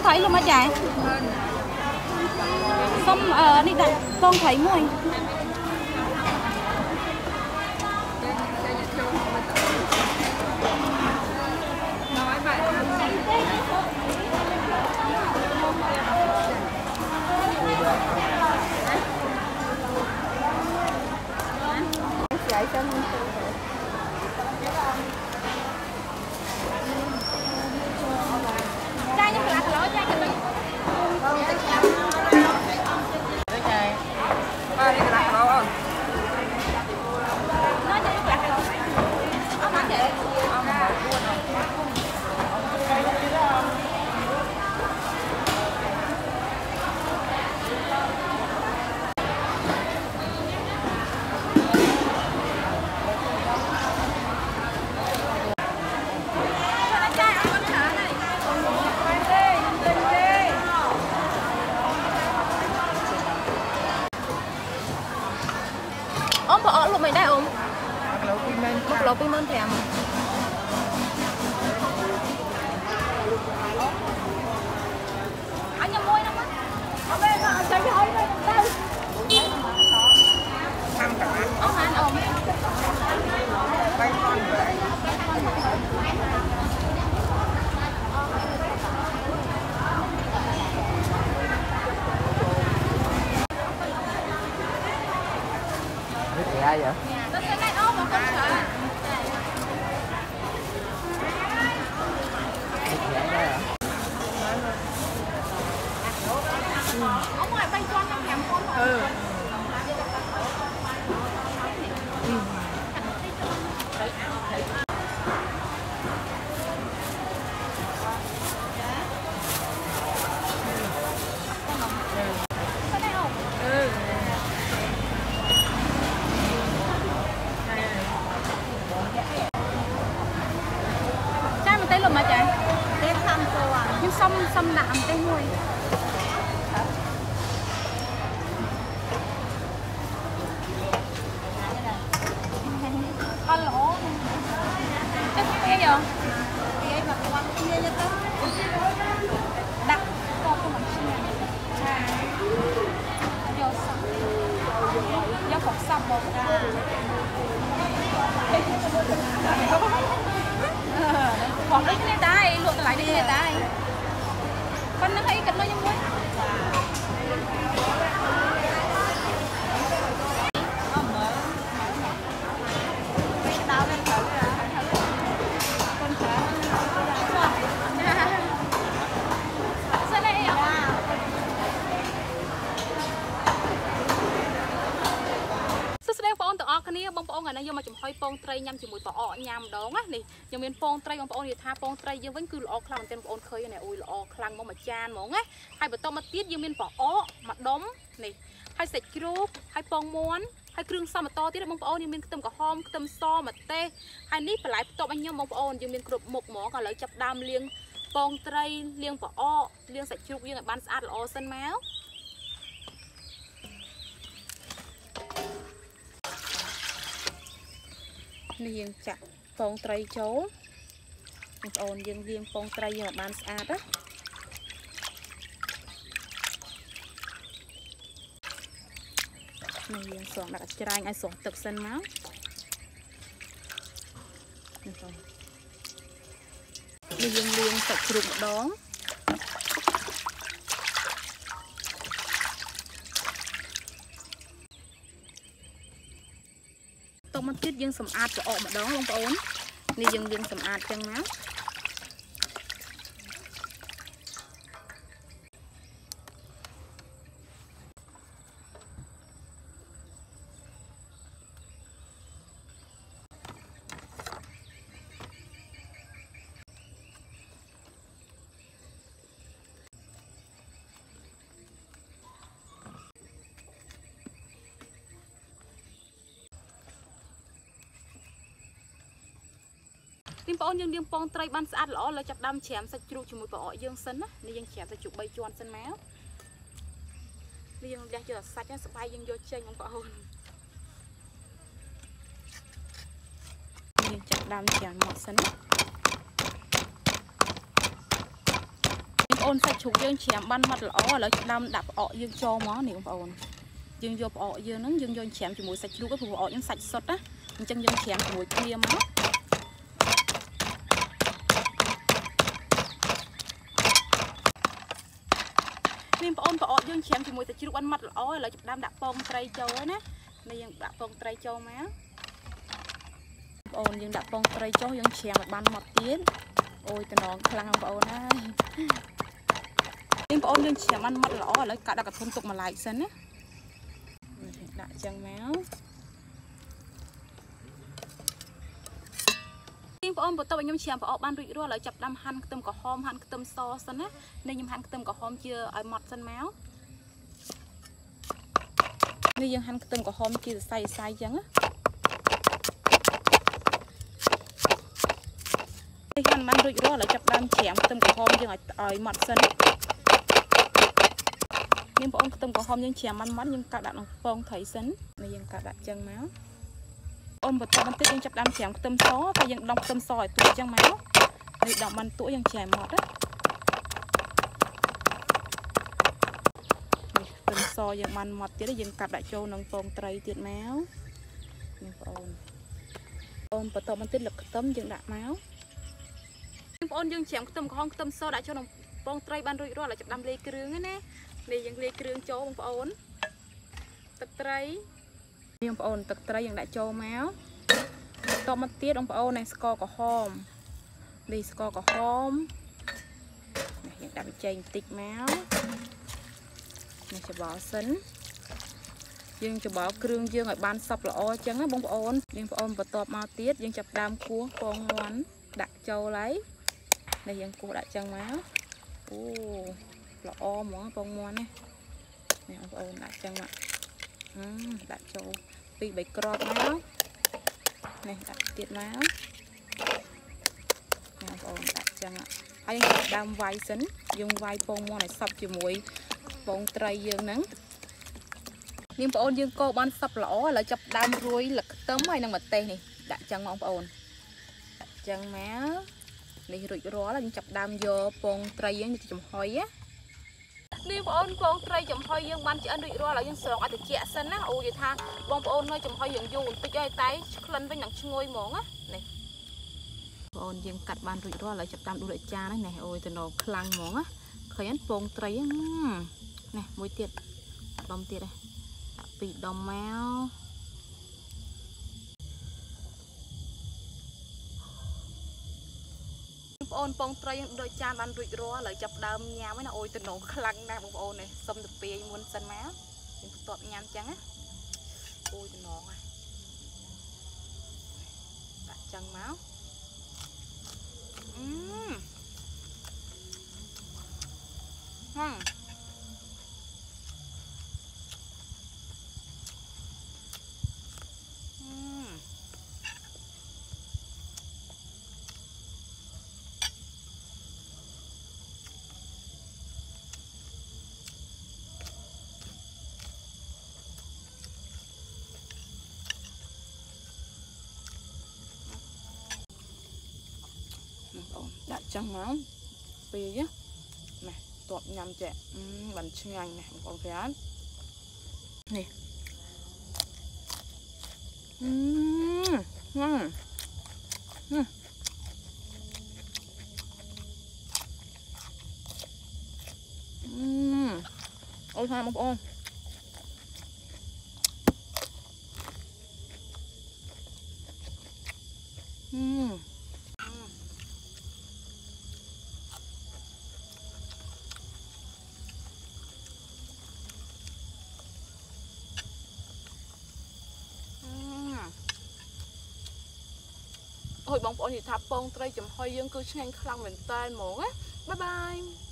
thấy luôn mà chạy xong đi đặt con thấy mùi ôm bỏ luôn mày đây ôm bóc lột pin lên thèm anh nhầm môi lắm á ở bên là chạy hơi đây ôm anh ôm ai vậy? ở ngoài bay con trong hẻm con rồi. Tết luôn mà chạy Tết thăm cô à nhưng xong làm cái nuôi con lỗ cái gì vậy cái mà con kia nhất đó đặt con không vô xong vô phục xong một còn cái này tay luộc lại đi này tay con nó thấy kịch nó như muối bông bông ngày nay vô mà chụp hơi bông tray nhâm chỉ mùi bỏ nhâm đó á nè nhưng miền bông tray bông bông thì tha bông tray dương vẫn cứ lọ khăn tên bông khơi này ui lọ khăn mong mà chan mong á hai bữa tôm mà tiết dương miền bỏ mà đóng nè hai sạch kêu hai bông muôn hai kêu sao mà to tiết bông bông nhưng miền tôm cả hôm tôm so mà tê hai nít phải lại tôm anh nhâm bông bông dương miền cột một mỏ còn lấy chập đam liêng bông tray liêng bỏ liêng sạch kêu dương ở ban sát lọ sân máu liêng chặt phong tray chấu ôn dương liêng phong tray ở ban sát á này liêng sòng đặt trai ai sòng tực sân máu liêng sạch rụng đó tômมันติดยังสำอาดจะออกมาดองลงไปโอนนี่ยังสำอาดจังนะ Tim bón dương bong tray ban sát lõ là chặt đam chém sạch trụ cho một bọ dương sân á, nên dương chém sạch trụ bay chuan sân máu. Nên dương đang chờ sạch á, bay dương vô chơi không bọ hơn. Dương chặt đam chém một sân. អូនសាច់ជ្រូកយើងច្រាមបានម៉ត់ល្អឥឡូវដាំដាក់ផ្អកយើងចូលមកនេះបងប្អូនយើងយកផ្អកយើងហ្នឹងយើងយកច្រាមជាមួយសាច់ជ្រូកព្រោះផ្អកយើងសាច់សុទ្ធណាអញ្ចឹងយើងច្រាមជាមួយគ្នាមកនេះបងប្អូនផ្អកយើងច្រាមជាមួយសាច់ជ្រូកបានម៉ត់ល្អឥឡូវចាប់ដាំដាក់ពងត្រីចូលហើយណានេះយើងដាក់ពងត្រីចូលមកបងប្អូនយើងដាក់ពងត្រីចូលយើងច្រាមឲ្យបានម៉ត់ទៀតអូយតំណងខ្លាំងបងប្អូនហើយនេះបងប្អូនយើងច្រាមបានម៉ត់ល្អឥឡូវកាត់ដាក់កធុនទុកម្លាយសិនណាដាក់ចឹងមកនេះបងប្អូនបន្ទាប់ឲ្យខ្ញុំច្រាមប្រអប់បានរួចរាល់ឥឡូវចាប់ដាំហាន់ខ្ទឹមក្រហមហាន់ខ្ទឹមសសិនណានេះខ្ញុំហាន់ខ្ទឹមក្រហមជាឲ្យម៉ត់សិនមកនេះយើងហាន់ខ្ទឹមក្រហមជាសរសៃសរសៃចឹងណានេះហាន់បានរួចរាល់ឥឡូវចាប់ដើមច្រាមខ្ទឹមក្រហមយើងឲ្យម៉ត់សិននេះបងប្អូនខ្ទឹមក្រហមយើងច្រាមបានម៉ត់យើងកាត់ដាក់ក្នុងពងត្រីសិននេះយើងកាត់ដាក់ចឹងមកអូនបន្តបន្តិចយើងចាប់ដើមច្រាមខ្ទឹមសតែយើងដំខ្ទឹមសឲ្យទួចឹងមកនេះដំបានទួយើងច្រាមម៉ត់ណានេះខ្ទឹមសយើងបានម៉ត់ទៀតយើងកាត់ដាក់ចូលក្នុងពងត្រីទៀតមកនេះបងអូនបន្តបន្តិចលឹកខ្ទឹមយើងដាក់មកបងប្អូនយើងច្រាមខ្ទឹមក្រហមខ្ទឹមសដាក់ចូលក្នុងពងត្រីបានរួចរាល់ហើយចាប់ដាំលាយគ្រឿងហ្នឹងណានេះយើងលាយគ្រឿងចូលបងប្អូនទឹកត្រីនេះបងប្អូនទឹកត្រីយើងដាក់ចូលមកបន្តមកទៀតបងប្អូននេះស្ករក្រហមនេះស្ករក្រហមនេះយើងដាក់ប៊ីចេងបន្តិចមកនេះច្របល់សិនយើងច្របល់គ្រឿងយើងឲ្យបានសព្វល្អអញ្ចឹងណាបងប្អូនយើងបងប្អូនបន្តមកទៀតយើងចាប់ដើមគោះពងមាន់ដាក់ចូលហើយនេះយើងគោះដាក់ចឹងមកអូល្អហ្មងពងមាន់នេះបងប្អូនដាក់ចឹងមកដាក់ចូល2 3គ្រាប់មកនេះដាក់ទៀតមកបងប្អូនដាក់ចឹងហើយយើងចាប់ដើមវាយសិនយើងវាយពងមាន់ឲ្យសព្វជាមួយពងត្រីយើងហ្នឹងនេះបងប្អូនយើងកូរបានសព្វល្អឥឡូវចាប់ដើមរួយលឹកខ្ទឹមហើយនឹងម្ទេសនេះដាក់ចឹងបងប្អូនដាក់ចឹងមកនេះរួចរាល់យើងចាប់ដើមយកពងត្រីយើងទៅចំហុយណានេះបងប្អូនពងត្រីចំហុយយើងបានឆ្អិនរួចរាល់ហើយយើងស្រង់ឲ្យត្រជាក់សិនណាអូនិយាយថាបងប្អូននៅចំហុយយើងយូរបន្តិចហើយតែក្លិនវិញនឹងឈ្ងុយហ្មងណានេះបងប្អូនយើងកាត់បានរួចរាល់ហើយចាប់តាមដួសចាននេះអូយទៅណខ្លាំងហ្មងណាឃើញពងត្រីនេះមួយទៀតដុំទៀតដាក់2ដុំមកបងប្អូនពងត្រីដូចចានបានរួចរាល់ឥឡូវចាប់ដើមញ៉ាំហើយណាអូយទៅណងខ្លាំងណាស់បងប្អូននេះសុំទៅពាយមុនសិនមកយើងបន្ទាប់ញ៉ាំចឹងណាអូយទៅណងហើយដាក់ចឹងមកដាក់ចឹងមកពេលណាតបញ៉ាំចេះបានឆ្ងាញ់ណាស់បងប្អូនឃើញអត់នេះអូយថាបងប្អូនអូយបងប្អូននិយាយថាពងត្រីចំហុយយើងគឺឆ្ងាញ់ខ្លាំងមែនតើហ្មងណាបាយបាយ